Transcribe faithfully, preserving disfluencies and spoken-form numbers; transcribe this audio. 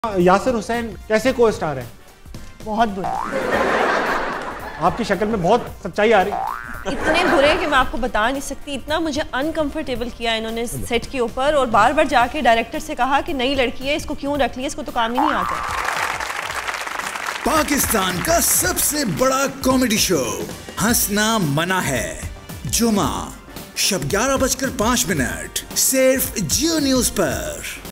यासिर हुसैन कैसे को स्टार है? बहुत बुरे। आपकी शक्ल में बहुत सच्चाई आ रही। इतने बुरे कि मैं आपको बता नहीं सकती। इतना मुझे अनकंफर्टेबल किया इन्होंने सेट के ऊपर, और बार बार जाके डायरेक्टर से कहा कि नई लड़की है, इसको क्यों रख लिया, इसको तो काम ही नहीं आता। पाकिस्तान का सबसे बड़ा कॉमेडी शो हंसना मना है, जुमा शब ग्यारह बजकर पांच मिनट सिर्फ जियो न्यूज पर।